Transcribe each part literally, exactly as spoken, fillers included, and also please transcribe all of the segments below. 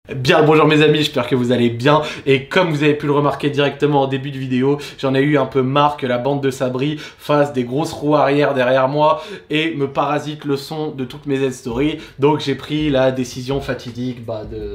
Bien le bonjour mes amis, j'espère que vous allez bien. Et comme vous avez pu le remarquer directement en début de vidéo, j'en ai eu un peu marre que la bande de Sabri fasse des grosses roues arrière derrière moi et me parasite le son de toutes mes Z-Stories. Donc j'ai pris la décision fatidique bah, de...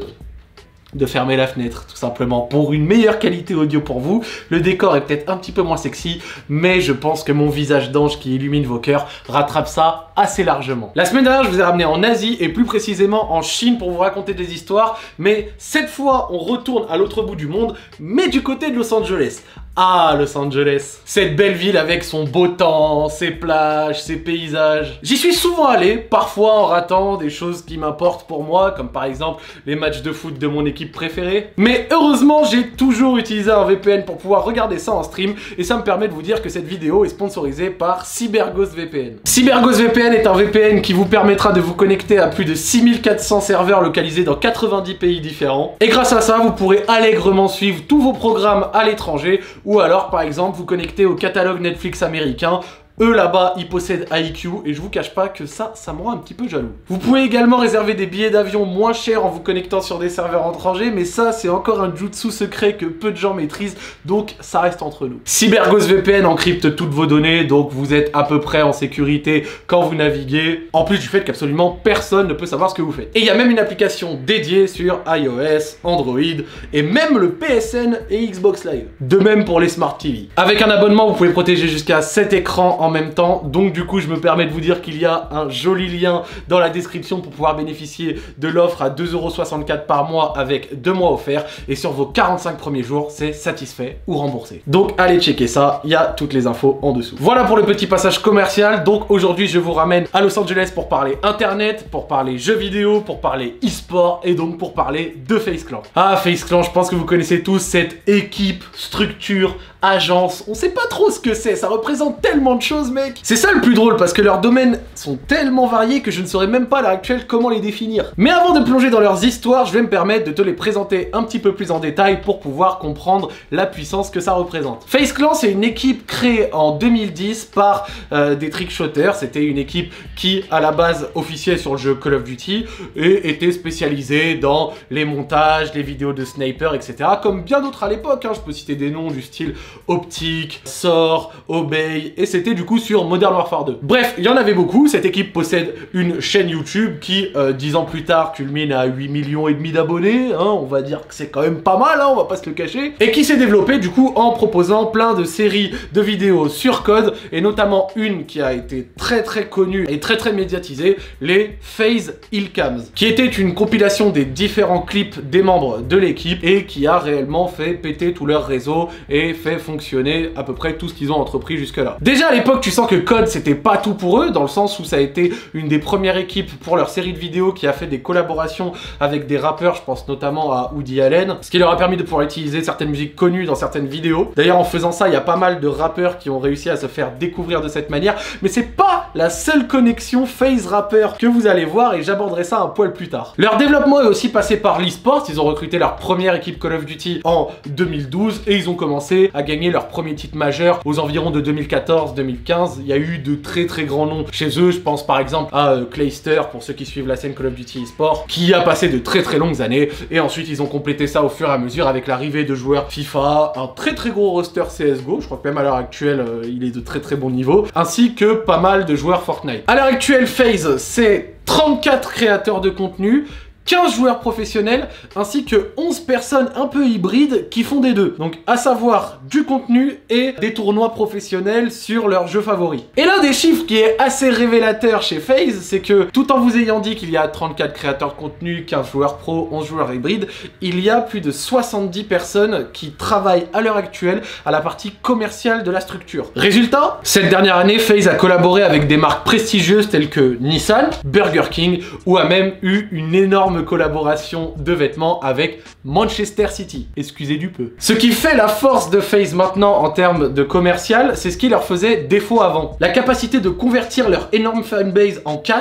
de fermer la fenêtre, tout simplement, pour une meilleure qualité audio pour vous. Le décor est peut-être un petit peu moins sexy, mais je pense que mon visage d'ange qui illumine vos cœurs rattrape ça assez largement. La semaine dernière, je vous ai ramené en Asie, et plus précisément en Chine, pour vous raconter des histoires, mais cette fois, on retourne à l'autre bout du monde, mais du côté de Los Angeles. Ah, Los Angeles, cette belle ville avec son beau temps, ses plages, ses paysages. J'y suis souvent allé, parfois en ratant des choses qui m'importent pour moi, comme par exemple les matchs de foot de mon équipe préférée. Mais heureusement, j'ai toujours utilisé un V P N pour pouvoir regarder ça en stream, et ça me permet de vous dire que cette vidéo est sponsorisée par CyberGhost V P N. CyberGhost V P N est un V P N qui vous permettra de vous connecter à plus de six mille quatre cents serveurs localisés dans quatre-vingt-dix pays différents. Et grâce à ça, vous pourrez allègrement suivre tous vos programmes à l'étranger, ou alors par exemple vous connecter au catalogue Netflix américain. Eux là-bas, ils possèdent I Q et je vous cache pas que ça, ça me rend un petit peu jaloux. Vous pouvez également réserver des billets d'avion moins chers en vous connectant sur des serveurs étrangers, mais ça, c'est encore un jutsu secret que peu de gens maîtrisent, donc ça reste entre nous. CyberGhost V P N encrypte toutes vos données, donc vous êtes à peu près en sécurité quand vous naviguez, en plus du fait qu'absolument personne ne peut savoir ce que vous faites. Et il y a même une application dédiée sur iOS, Android et même le P S N et Xbox Live. De même pour les Smart T V. Avec un abonnement, vous pouvez protéger jusqu'à sept écrans en même temps, donc du coup je me permets de vous dire qu'il y a un joli lien dans la description pour pouvoir bénéficier de l'offre à deux euros soixante-quatre par mois avec deux mois offerts, et sur vos quarante-cinq premiers jours c'est satisfait ou remboursé. Donc allez checker ça, il y a toutes les infos en dessous. Voilà pour le petit passage commercial. Donc aujourd'hui je vous ramène à Los Angeles pour parler internet, pour parler jeux vidéo, pour parler e-sport et donc pour parler de FaZe Clan. Ah, FaZe Clan, je pense que vous connaissez tous cette équipe, structure, agence, on sait pas trop ce que c'est, ça représente tellement de choses mec. C'est ça le plus drôle parce que leurs domaines sont tellement variés que je ne saurais même pas à l'heure actuelle comment les définir. Mais avant de plonger dans leurs histoires, je vais me permettre de te les présenter un petit peu plus en détail pour pouvoir comprendre la puissance que ça représente. FaZe Clan, c'est une équipe créée en deux mille dix par euh, des trickshotters. C'était une équipe qui à la base officiait sur le jeu Call of Duty et était spécialisée dans les montages, les vidéos de sniper, et cetera. Comme bien d'autres à l'époque, hein. Je peux citer des noms du style Optic, Sor, Obey, et c'était du coup sur Modern Warfare deux. Bref, il y en avait beaucoup. Cette équipe possède une chaîne YouTube qui, euh, dix ans plus tard, culmine à huit millions et demi d'abonnés, hein, on va dire que c'est quand même pas mal, hein, on va pas se le cacher, et qui s'est développée du coup en proposant plein de séries de vidéos sur code, et notamment une qui a été très très connue et très très médiatisée, les FaZe Illcams, qui était une compilation des différents clips des membres de l'équipe et qui a réellement fait péter tout leur réseau et fait fonctionner à peu près tout ce qu'ils ont entrepris jusque-là. Déjà à l'époque, tu sens que Code c'était pas tout pour eux, dans le sens où ça a été une des premières équipes pour leur série de vidéos qui a fait des collaborations avec des rappeurs, je pense notamment à Woody Allen, ce qui leur a permis de pouvoir utiliser certaines musiques connues dans certaines vidéos. D'ailleurs en faisant ça, il y a pas mal de rappeurs qui ont réussi à se faire découvrir de cette manière, mais c'est pas la seule connexion FaZe rappeur que vous allez voir, et j'aborderai ça un poil plus tard. Leur développement est aussi passé par l'e-sport. Ils ont recruté leur première équipe Call of Duty en deux mille douze et ils ont commencé à gagner leur premier titre majeur aux environs de deux mille quatorze deux mille quinze. Il y a eu de très très grands noms chez eux. Je pense par exemple à euh, Clayster, pour ceux qui suivent la scène Call of Duty eSport, qui a passé de très très longues années, et ensuite ils ont complété ça au fur et à mesure avec l'arrivée de joueurs FIFA, un très très gros roster C S G O, je crois que même à l'heure actuelle euh, il est de très très bon niveau, ainsi que pas mal de joueurs Fortnite. À l'heure actuelle, FaZe, c'est trente-quatre créateurs de contenu, quinze joueurs professionnels, ainsi que onze personnes un peu hybrides qui font des deux. Donc à savoir du contenu et des tournois professionnels sur leurs jeux favoris. Et l'un des chiffres qui est assez révélateur chez FaZe, c'est que tout en vous ayant dit qu'il y a trente-quatre créateurs de contenu, quinze joueurs pro, onze joueurs hybrides, il y a plus de soixante-dix personnes qui travaillent à l'heure actuelle à la partie commerciale de la structure. Résultat, cette dernière année, FaZe a collaboré avec des marques prestigieuses telles que Nissan, Burger King, ou a même eu une énorme collaboration de vêtements avec Manchester City. Excusez du peu. Ce qui fait la force de FaZe maintenant en termes de commercial, c'est ce qui leur faisait défaut avant. La capacité de convertir leur énorme fanbase en cash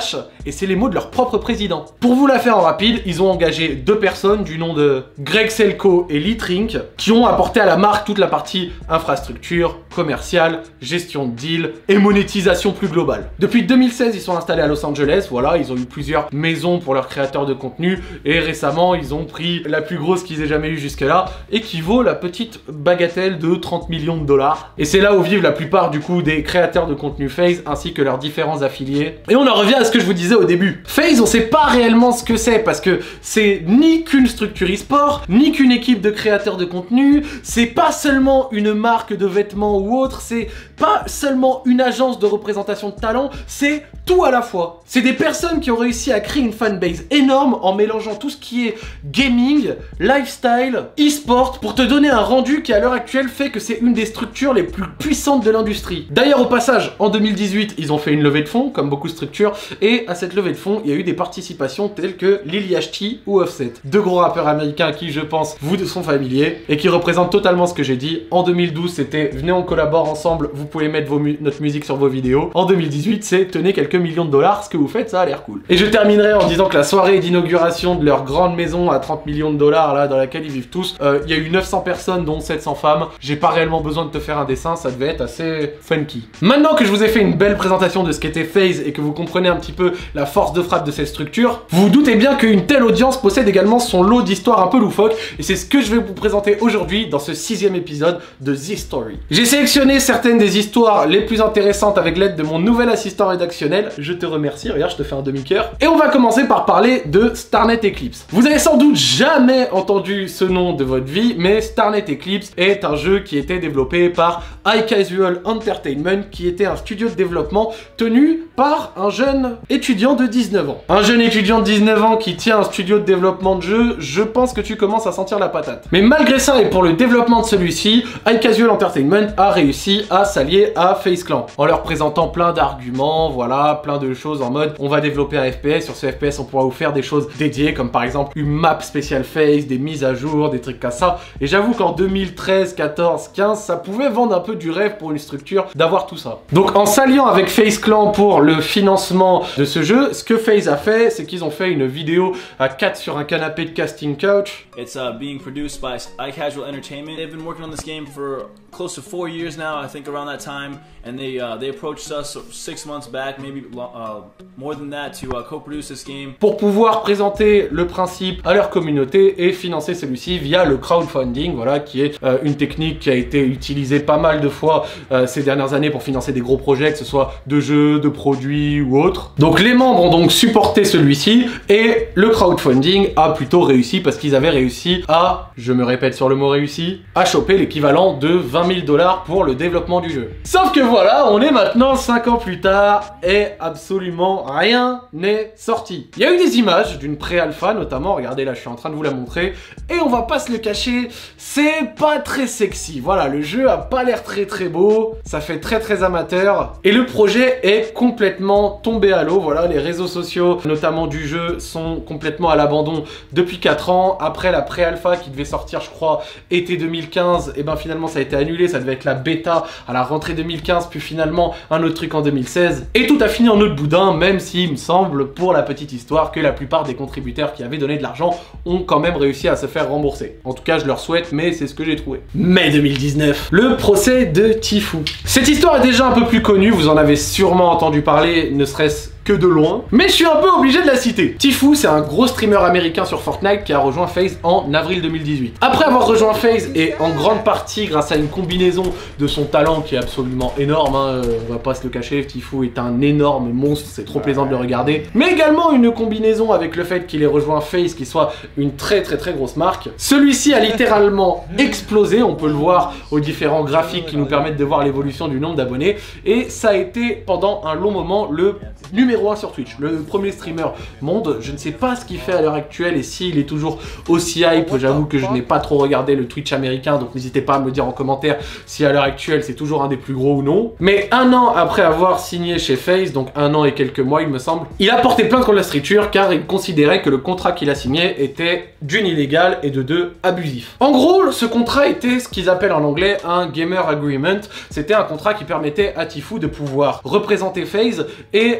et c'est les mots de leur propre président. Pour vous la faire en rapide, ils ont engagé deux personnes du nom de Greg Selko et Lee Trink qui ont apporté à la marque toute la partie infrastructure, commerciale, gestion de deal et monétisation plus globale. Depuis deux mille seize, ils sont installés à Los Angeles, voilà, ils ont eu plusieurs maisons pour leurs créateurs de contenu et récemment, ils ont pris la plus grosse qu'ils aient jamais eu jusque-là et qui vaut la petite bagatelle de trente millions de dollars. Et c'est là où vivent la plupart du coup des créateurs de contenu FaZe ainsi que leurs différents affiliés. Et on en revient à ce que je vous disais au début. FaZe, on sait pas réellement ce que c'est parce que c'est ni qu'une structure e-sport, ni qu'une équipe de créateurs de contenu, c'est pas seulement une marque de vêtements ou autre, c'est pas seulement une agence de représentation de talent, c'est tout à la fois. C'est des personnes qui ont réussi à créer une fanbase énorme en mélangeant tout ce qui est gaming, lifestyle, e-sport pour te donner un rendu qui à l'heure actuelle fait que c'est une des structures les plus puissantes de l'industrie. D'ailleurs au passage, en deux mille dix-huit, ils ont fait une levée de fonds comme beaucoup de structures et à cette levée de fonds, il y a eu des participations telles que Lil Yachty ou Offset. Deux gros rappeurs américains qui, je pense, vous sont familiers et qui représentent totalement ce que j'ai dit. En deux mille douze, c'était venez on collabore ensemble, vous pouvez mettre vos mu notre musique sur vos vidéos. En deux mille dix-huit, c'est tenez quelques millions de dollars, ce que vous faites, ça a l'air cool. Et je terminerai en disant que la soirée d'inauguration de leur grande maison à trente millions de dollars, là, dans laquelle ils vivent tous, il euh, y a eu neuf cents personnes, dont sept cents femmes. J'ai pas réellement besoin de te faire un dessin, ça devait être assez funky. Maintenant que je vous ai fait une belle présentation de ce qu'était FaZe et que vous comprenez un petit peu la force de frappe de cette structure, vous vous doutez bien qu'une telle audience possède également son lot d'histoires un peu loufoques, et c'est ce que je vais vous présenter aujourd'hui dans ce sixième épisode de The Story. J'ai sélectionné certaines des histoires les plus intéressantes avec l'aide de mon nouvel assistant rédactionnel. Je te remercie, regarde, je te fais un demi-cœur. Et on va commencer par parler de StarNet Eclipse. Vous avez sans doute jamais entendu ce nom de votre vie, mais StarNet Eclipse est un jeu qui était développé par iCasual Entertainment, qui était un studio de développement tenu par un jeune étudiant de dix-neuf ans. Un jeune étudiant de dix-neuf ans qui tient un studio de développement de jeu, je pense que tu commences à sentir la patate. Mais malgré ça, et pour le développement de celui-ci, iCasual Entertainment a réussi à s'allier à FaZe Clan, en leur présentant plein d'arguments, voilà, plein de choses en mode on va développer un F P S, sur ce F P S on pourra vous faire des choses dédiées, comme par exemple une map spéciale FaZe, des mises à jour, des trucs comme ça. Et j'avoue qu'en deux mille treize, quatorze, quinze, ça pouvait vendre un peu du rêve pour une structure d'avoir tout ça. Donc en s'alliant avec FaZe Clan pour le financement de ce jeu, ce que FaZe a fait, c'est qu'ils ont fait une vidéo à quatre sur un canapé de casting couch. It's uh, being produced by iCasual Entertainment. They've been working on this game for close to four years now, I think around that time, and they uh, they approached us six months back, maybe uh, more than that, to uh, co-produce this game. Pour pouvoir présenter le principe à leur communauté et financer celui-ci via le crowdfunding, voilà, qui est euh, une technique qui a été utilisée pas mal de fois euh, ces dernières années pour financer des gros projets, que ce soit de jeux, de produits ou autres. Donc les membres ont donc supporté celui-ci et le crowdfunding a plutôt réussi parce qu'ils avaient réussi à, je me répète sur le mot réussi, à choper l'équivalent de vingt mille dollars pour le développement du jeu. Sauf que voilà, on est maintenant cinq ans plus tard et absolument rien n'est sorti. Il y a eu des images d'une pré-alpha notamment, regardez là je suis en train de vous la montrer, et on va pas se le cacher, c'est pas très sexy. Voilà, le jeu a pas l'air très très beau, ça fait très très amateur, et le projet est complètement tombé à l'eau. Voilà, les réseaux sociaux, notamment du jeu, sont complètement à l'abandon depuis quatre ans. Après la pré-alpha qui devait sortir, je crois, été deux mille quinze, et ben finalement ça a été annulé, ça devait être la bêta à la rentrée deux mille quinze, puis finalement un autre truc en deux mille seize, et tout a fini en autre boudin, même s'il me semble, pour la petite histoire, que la plupart des contributeurs qui avaient donné de l'argent ont quand même réussi à se faire rembourser. En tout cas, je leur souhaite, mais c'est ce que j'ai trouvé. Mai deux mille dix-neuf, le procès de Tfue. Cette histoire est déjà un peu plus connue, vous en avez sûrement entendu parler, ne serait-ce que de loin, mais je suis un peu obligé de la citer. Tfue, c'est un gros streamer américain sur Fortnite qui a rejoint FaZe en avril deux mille dix-huit. Après avoir rejoint FaZe, et en grande partie grâce à une combinaison de son talent qui est absolument énorme, hein, on va pas se le cacher, Tfue est un énorme monstre, c'est trop plaisant de le regarder, mais également une combinaison avec le fait qu'il ait rejoint FaZe, qui soit une très très très grosse marque. Celui-ci a littéralement explosé, on peut le voir aux différents graphiques qui nous permettent de voir l'évolution du nombre d'abonnés, et ça a été pendant un long moment le numéro un sur Twitch, le premier streamer monde. Je ne sais pas ce qu'il fait à l'heure actuelle et s'il est toujours aussi hype. J'avoue que je n'ai pas trop regardé le Twitch américain, donc n'hésitez pas à me dire en commentaire si à l'heure actuelle c'est toujours un des plus gros ou non. Mais un an après avoir signé chez FaZe, donc un an et quelques mois il me semble, il a porté plainte contre la structure car il considérait que le contrat qu'il a signé était d'une illégal et de deux abusif. En gros, ce contrat était ce qu'ils appellent en anglais un gamer agreement. C'était un contrat qui permettait à Tfue de pouvoir représenter FaZe et à faire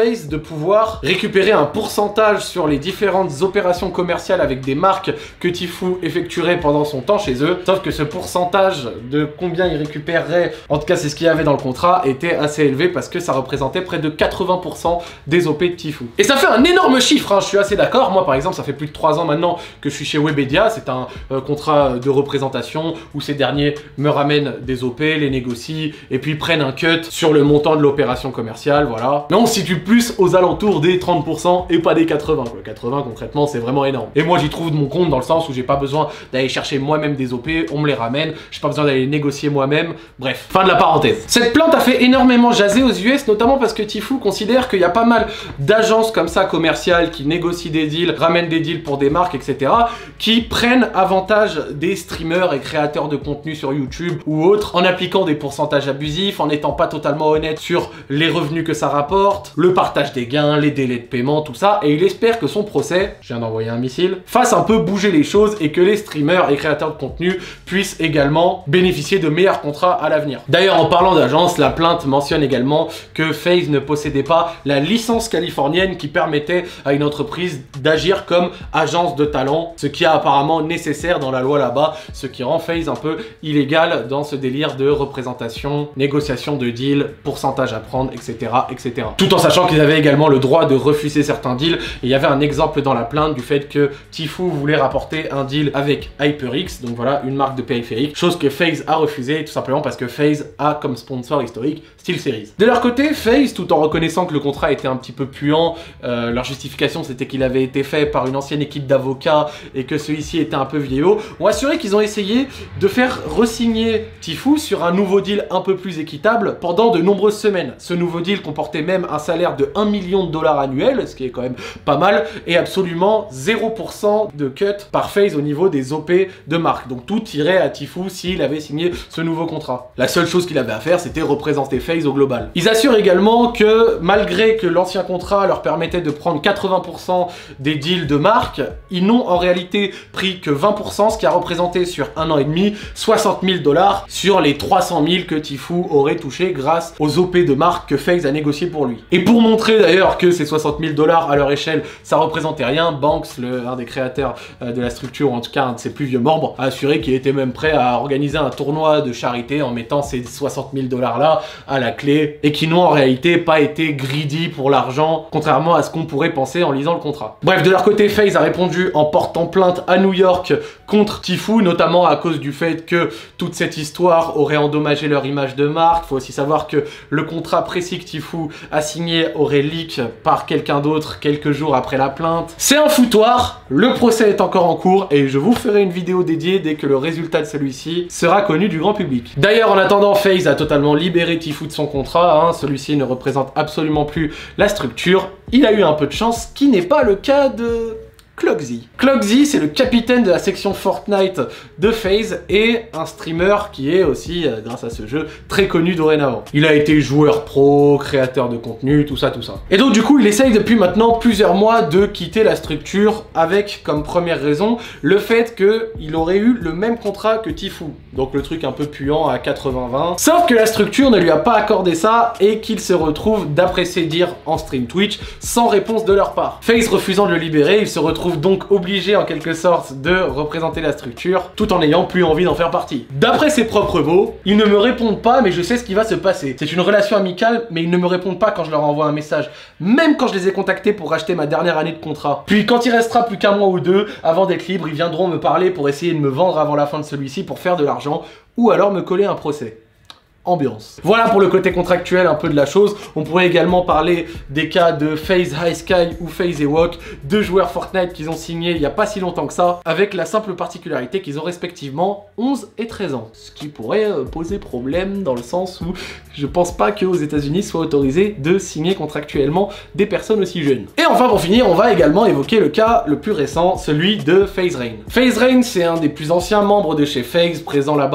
FaZe de pouvoir récupérer un pourcentage sur les différentes opérations commerciales avec des marques que Tfue effectuerait pendant son temps chez eux, sauf que ce pourcentage de combien il récupérerait, en tout cas c'est ce qu'il y avait dans le contrat, était assez élevé parce que ça représentait près de quatre-vingts pour cent des O P de Tfue. Et ça fait un énorme chiffre, hein, je suis assez d'accord. Moi par exemple ça fait plus de trois ans maintenant que je suis chez Webedia, c'est un euh, contrat de représentation où ces derniers me ramènent des O P, les négocient et puis prennent un cut sur le montant de l'opération commerciale, voilà. Mais on se situe plus aux alentours des trente pour cent et pas des quatre-vingts, quoi. quatre-vingts concrètement c'est vraiment énorme. Et moi j'y trouve de mon compte dans le sens où j'ai pas besoin d'aller chercher moi-même des O P, on me les ramène, j'ai pas besoin d'aller négocier moi-même, bref, fin de la parenthèse. Cette plainte a fait énormément jaser aux U S, notamment parce que Tfue considère qu'il y a pas mal d'agences comme ça commerciales qui négocient des deals, ramènent des deals pour des marques, et cetera, qui prennent avantage des streamers et créateurs de contenu sur YouTube ou autres en appliquant des pourcentages abusifs, en n'étant pas totalement honnête sur les revenus que ça rapporte, le partage des gains, les délais de paiement, tout ça, et il espère que son procès, je viens d'envoyer un missile, fasse un peu bouger les choses et que les streamers et créateurs de contenu puissent également bénéficier de meilleurs contrats à l'avenir. D'ailleurs, en parlant d'agence, la plainte mentionne également que FaZe ne possédait pas la licence californienne qui permettait à une entreprise d'agir comme agence de talent, ce qui est apparemment nécessaire dans la loi là-bas, ce qui rend FaZe un peu illégal dans ce délire de représentation, négociation de deals, pourcentage à prendre, et cetera, et cetera. Tout en sachant qu'ils avaient également le droit de refuser certains deals. Et il y avait un exemple dans la plainte du fait que Tfue voulait rapporter un deal avec HyperX, donc voilà, une marque de périphérique, chose que FaZe a refusé tout simplement parce que FaZe a comme sponsor historique SteelSeries. De leur côté, FaZe, tout en reconnaissant que le contrat était un petit peu puant, euh, leur justification c'était qu'il avait été fait par une ancienne équipe d'avocats et que celui-ci était un peu vieillot, ont assuré qu'ils ont essayé de faire re-signer Tfue sur un nouveau deal un peu plus équitable pendant de nombreuses semaines. Ce nouveau deal comportait même un salaire de un million de dollars annuel, ce qui est quand même pas mal, et absolument zéro pour cent de cut par FaZe au niveau des O P de marque. Donc tout irait à Tfue s'il avait signé ce nouveau contrat. La seule chose qu'il avait à faire, c'était représenter FaZe au global. Ils assurent également que malgré que l'ancien contrat leur permettait de prendre quatre-vingts pour cent des deals de marque, ils n'ont en réalité pris que vingt pour cent, ce qui a représenté sur un an et demi soixante mille dollars sur les trois cent mille que Tfue aurait touché grâce aux O P de marque que FaZe a négocié pour lui. Et pour montrer d'ailleurs que ces soixante mille dollars à leur échelle, ça représentait rien, Banks, le, un des créateurs euh, de la structure, ou en tout cas un de ses plus vieux membres, a assuré qu'il était même prêt à organiser un tournoi de charité en mettant ces soixante mille dollars là à la clé, et qui n'ont en réalité pas été greedy pour l'argent, contrairement à ce qu'on pourrait penser en lisant le contrat. Bref, de leur côté, FaZe a répondu en portant plainte à New York contre Tfue, notamment à cause du fait que toute cette histoire aurait endommagé leur image de marque. Il faut aussi savoir que le contrat précis que Tfue a signé aurait leak par quelqu'un d'autre quelques jours après la plainte. C'est un foutoir, le procès est encore en cours et je vous ferai une vidéo dédiée dès que le résultat de celui-ci sera connu du grand public. D'ailleurs, en attendant, FaZe a totalement libéré Tfue de son contrat, hein. Celui-ci ne représente absolument plus la structure. Il a eu un peu de chance, ce qui n'est pas le cas de Clockzy. Clockzy, c'est le capitaine de la section Fortnite de FaZe et un streamer qui est aussi, euh, grâce à ce jeu, très connu dorénavant. Il a été joueur pro, créateur de contenu, tout ça, tout ça. Et donc du coup, il essaye depuis maintenant plusieurs mois de quitter la structure avec comme première raison le fait qu'il aurait eu le même contrat que Tfue. Donc le truc un peu puant à quatre-vingts vingt. Sauf que la structure ne lui a pas accordé ça et qu'il se retrouve, d'après ses dires en stream Twitch, sans réponse de leur part. FaZe refusant de le libérer, il se retrouve donc obligé en quelque sorte de représenter la structure tout en n'ayant plus envie d'en faire partie. D'après ses propres mots, ils ne me répondent pas mais je sais ce qui va se passer. C'est une relation amicale mais ils ne me répondent pas quand je leur envoie un message, même quand je les ai contactés pour racheter ma dernière année de contrat. Puis quand il restera plus qu'un mois ou deux avant d'être libre, ils viendront me parler pour essayer de me vendre avant la fin de celui-ci pour faire de l'argent ou alors me coller un procès. Ambiance. Voilà pour le côté contractuel un peu de la chose. On pourrait également parler des cas de FaZe High Sky ou FaZe Ewok, deux joueurs Fortnite qu'ils ont signés il n'y a pas si longtemps que ça, avec la simple particularité qu'ils ont respectivement onze et treize ans. Ce qui pourrait poser problème dans le sens où je pense pas qu'aux États-Unis soit autorisé de signer contractuellement des personnes aussi jeunes. Et enfin pour finir, on va également évoquer le cas le plus récent, celui de FaZe Rain. FaZe Rain, c'est un des plus anciens membres de chez FaZe, présent là-bas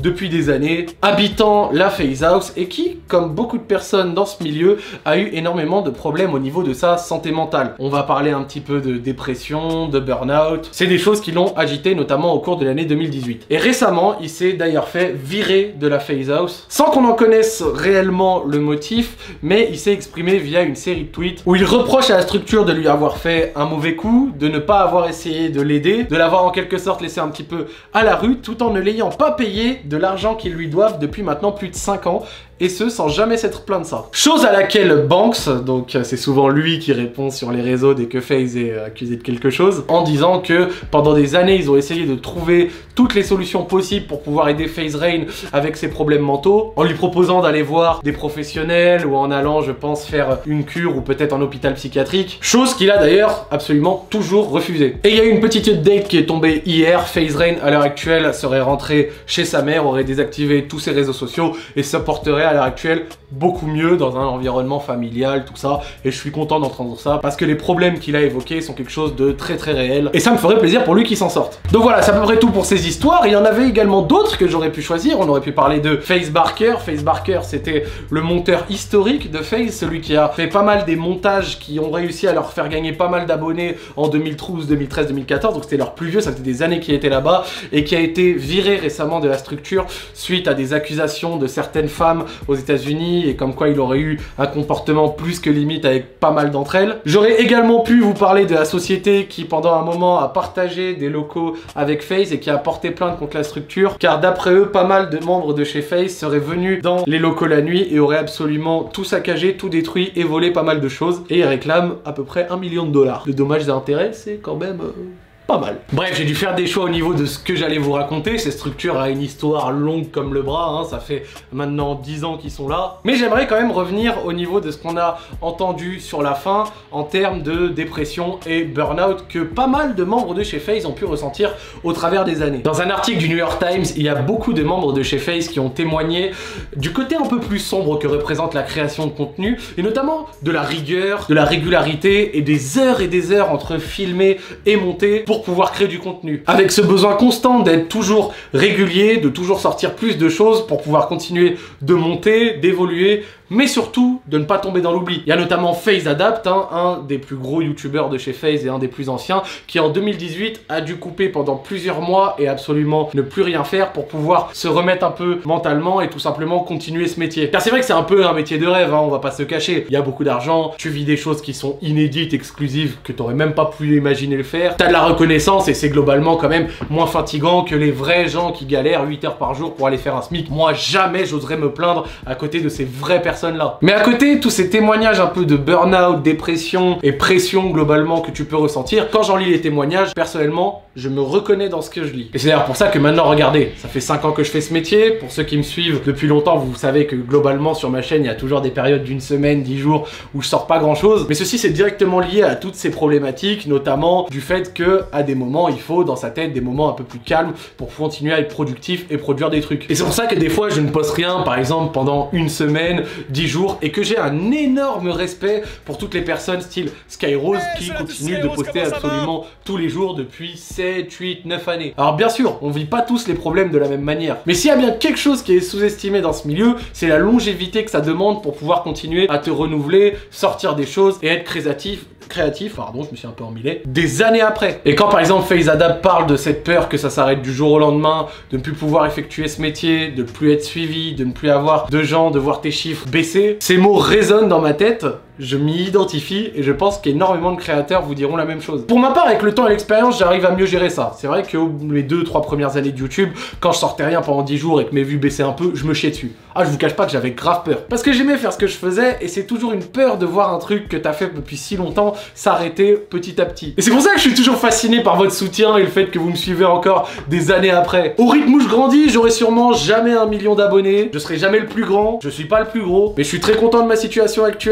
depuis des années, habitant la FaZe House et qui, comme beaucoup de personnes dans ce milieu, a eu énormément de problèmes au niveau de sa santé mentale. On va parler un petit peu de dépression, de burn-out. C'est des choses qui l'ont agité notamment au cours de l'année deux mille dix-huit. Et récemment, il s'est d'ailleurs fait virer de la FaZe House sans qu'on en connaisse réellement le motif, mais il s'est exprimé via une série de tweets où il reproche à la structure de lui avoir fait un mauvais coup, de ne pas avoir essayé de l'aider, de l'avoir en quelque sorte laissé un petit peu à la rue tout en ne l'ayant pas payé de l'argent qu'ils lui doivent depuis maintenant plus de cinq ans. Et ce, sans jamais s'être plaint de ça. Chose à laquelle Banks, donc c'est souvent lui qui répond sur les réseaux dès que FaZe est accusé de quelque chose, en disant que pendant des années, ils ont essayé de trouver toutes les solutions possibles pour pouvoir aider FaZe Rain avec ses problèmes mentaux, en lui proposant d'aller voir des professionnels ou en allant, je pense, faire une cure ou peut-être en hôpital psychiatrique. Chose qu'il a d'ailleurs absolument toujours refusé. Et il y a eu une petite update qui est tombée hier. FaZe Rain, à l'heure actuelle, serait rentré chez sa mère, aurait désactivé tous ses réseaux sociaux et se porterait à l'heure actuelle beaucoup mieux dans un environnement familial, tout ça, et je suis content d'entendre ça parce que les problèmes qu'il a évoqués sont quelque chose de très très réel et ça me ferait plaisir pour lui qu'il s'en sorte. Donc voilà, c'est à peu près tout pour ces histoires. Il y en avait également d'autres que j'aurais pu choisir. On aurait pu parler de FaZe Barker. FaZe Barker, c'était le monteur historique de FaZe, celui qui a fait pas mal des montages qui ont réussi à leur faire gagner pas mal d'abonnés en deux mille douze, deux mille treize, deux mille quatorze, donc c'était leur plus vieux, ça faisait des années qu'il était là-bas et qui a été viré récemment de la structure suite à des accusations de certaines femmes aux États-Unis et comme quoi il aurait eu un comportement plus que limite avec pas mal d'entre elles. J'aurais également pu vous parler de la société qui pendant un moment a partagé des locaux avec FaZe et qui a porté plainte contre la structure car d'après eux pas mal de membres de chez FaZe seraient venus dans les locaux la nuit et auraient absolument tout saccagé, tout détruit et volé pas mal de choses et ils réclament à peu près un million de dollars. Le dommage et intérêt c'est quand même... Euh... pas mal. Bref, j'ai dû faire des choix au niveau de ce que j'allais vous raconter. Cette structure a une histoire longue comme le bras, hein. Ça fait maintenant dix ans qu'ils sont là. Mais j'aimerais quand même revenir au niveau de ce qu'on a entendu sur la fin en termes de dépression et burn-out que pas mal de membres de chez FaZe ont pu ressentir au travers des années. Dans un article du New York Times, il y a beaucoup de membres de chez FaZe qui ont témoigné du côté un peu plus sombre que représente la création de contenu et notamment de la rigueur, de la régularité et des heures et des heures entre filmer et monter pour pouvoir créer du contenu. Avec ce besoin constant d'être toujours régulier, de toujours sortir plus de choses pour pouvoir continuer de monter, d'évoluer, mais surtout de ne pas tomber dans l'oubli. Il y a notamment FaZe Adapt, hein, un des plus gros youtubeurs de chez FaZe et un des plus anciens, qui en deux mille dix-huit a dû couper pendant plusieurs mois et absolument ne plus rien faire pour pouvoir se remettre un peu mentalement et tout simplement continuer ce métier. Car c'est vrai que c'est un peu un métier de rêve, hein, on va pas se cacher. Il y a beaucoup d'argent, tu vis des choses qui sont inédites, exclusives, que t'aurais même pas pu imaginer le faire. T'as de la reconnaissance et c'est globalement quand même moins fatigant que les vrais gens qui galèrent huit heures par jour pour aller faire un SMIC. Moi, jamais j'oserais me plaindre à côté de ces vraies personnes là. Mais à côté, tous ces témoignages un peu de burn-out, dépression et pression globalement que tu peux ressentir, quand j'en lis les témoignages, personnellement, je me reconnais dans ce que je lis. Et c'est d'ailleurs pour ça que maintenant, regardez, ça fait cinq ans que je fais ce métier. Pour ceux qui me suivent depuis longtemps, vous savez que globalement sur ma chaîne, il y a toujours des périodes d'une semaine, dix jours où je sors pas grand chose. Mais ceci, c'est directement lié à toutes ces problématiques, notamment du fait que à des moments, il faut dans sa tête des moments un peu plus calmes pour continuer à être productif et produire des trucs. Et c'est pour ça que des fois, je ne poste rien, par exemple, pendant une semaine, dix jours, et que j'ai un énorme respect pour toutes les personnes style Skyrose qui continuent de poster absolument tous les jours depuis sept, huit, neuf années. Alors bien sûr, on vit pas tous les problèmes de la même manière, mais s'il y a bien quelque chose qui est sous-estimé dans ce milieu, c'est la longévité que ça demande pour pouvoir continuer à te renouveler, sortir des choses et être créatif, créatif, pardon, je me suis un peu emmêlé, des années après. Et quand par exemple FaZe Adapt parle de cette peur que ça s'arrête du jour au lendemain, de ne plus pouvoir effectuer ce métier, de ne plus être suivi, de ne plus avoir de gens, de voir tes chiffres baisser, ces mots résonnent dans ma tête, je m'y identifie et je pense qu'énormément de créateurs vous diront la même chose. Pour ma part, avec le temps et l'expérience, j'arrive à mieux gérer ça. C'est vrai que les deux trois premières années de YouTube, quand je sortais rien pendant dix jours et que mes vues baissaient un peu, je me chiais dessus. Ah, je vous cache pas que j'avais grave peur. Parce que j'aimais faire ce que je faisais et c'est toujours une peur de voir un truc que t'as fait depuis si longtemps s'arrêter petit à petit. Et c'est pour ça que je suis toujours fasciné par votre soutien et le fait que vous me suivez encore des années après. Au rythme où je grandis, j'aurai sûrement jamais un million d'abonnés. Je serai jamais le plus grand. Je suis pas le plus gros. Mais je suis très content de ma situation actuelle. J'espère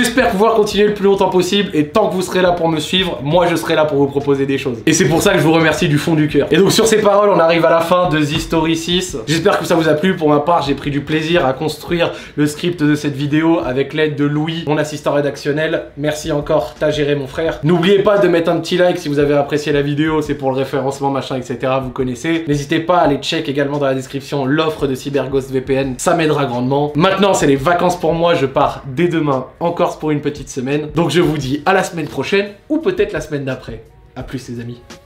J'espère pouvoir continuer le plus longtemps possible et tant que vous serez là pour me suivre, moi je serai là pour vous proposer des choses. Et c'est pour ça que je vous remercie du fond du cœur. Et donc sur ces paroles, on arrive à la fin de The Story six. J'espère que ça vous a plu. Pour ma part, j'ai pris du plaisir à construire le script de cette vidéo avec l'aide de Louis, mon assistant rédactionnel. Merci encore, t'as géré mon frère. N'oubliez pas de mettre un petit like si vous avez apprécié la vidéo, c'est pour le référencement, machin, et cetera. Vous connaissez. N'hésitez pas à aller check également dans la description l'offre de CyberGhost V P N, ça m'aidera grandement. Maintenant, c'est les vacances pour moi, je pars dès demain en Corse pour une petite semaine. Donc je vous dis à la semaine prochaine, ou peut-être la semaine d'après. A plus les amis.